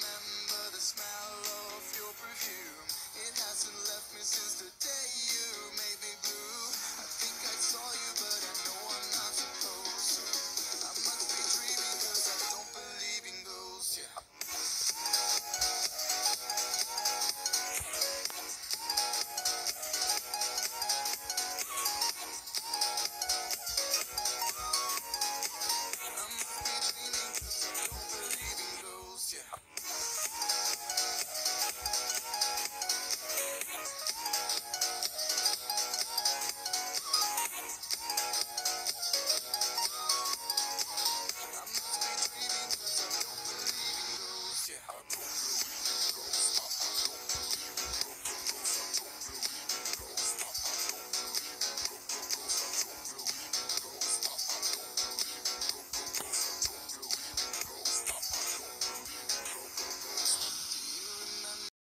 remember the smell of your perfume. It hasn't left me since the day you made me blue. I think I saw you, but